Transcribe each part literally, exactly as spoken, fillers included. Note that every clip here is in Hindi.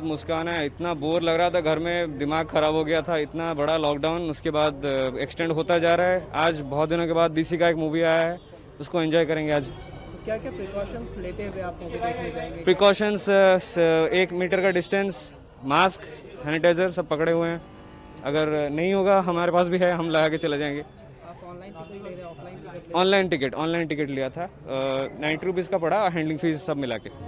बहुत मुस्कान है। इतना बोर लग रहा था घर में, दिमाग खराब हो गया था। इतना बड़ा लॉकडाउन उसके बाद एक्सटेंड होता जा रहा है। आज बहुत दिनों के बाद डीसी का एक मूवी आया है, उसको एंजॉय करेंगे आज। क्या क्या प्रिकॉशंस लेते हुए आप मूवी देखने जाएंगे? प्रिकॉशंस, एक मीटर का डिस्टेंस, मास्क, सैनिटाइजर सब पकड़े हुए हैं। अगर नहीं होगा हमारे पास भी है, हम लगा के चले जाएंगे। आप ऑनलाइन टिकट ले रहे हैं, offline ticket? Online ticket online ticket लिया था, नाइन्टी रुपीज़ का पड़ा, हैंडलिंग फीस सब मिला के।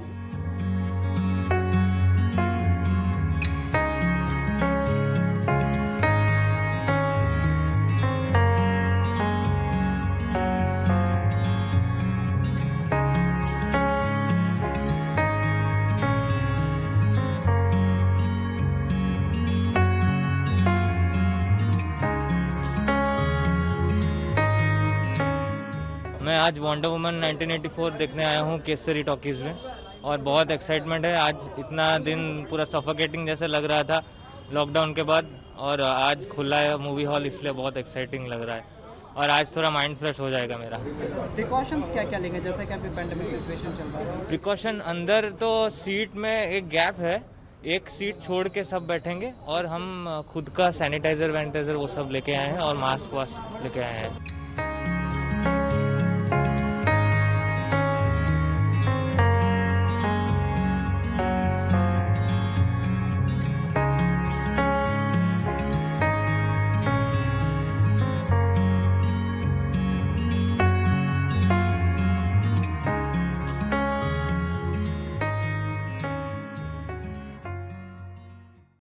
मैं आज Wonder Woman nineteen eighty four देखने आया हूँ केसरी टॉकीज में, और बहुत एक्साइटमेंट है। आज इतना दिन पूरा सफोकेटिंग जैसा लग रहा था लॉकडाउन के बाद, और आज खुला है मूवी हॉल, इसलिए बहुत एक्साइटिंग लग रहा है। और आज थोड़ा माइंड फ्रेश हो जाएगा मेरा। प्रिकॉशंस क्या क्या लेंगे, जैसे कि अभी पेंडेमिक सिचुएशन चल रहा है? प्रिकॉशन, अंदर तो सीट में एक गैप है, एक सीट छोड़ के सब बैठेंगे, और हम खुद का सैनिटाइजर वैनिटाइजर वो सब लेके आए हैं, और मास्क वास्क लेके आए हैं।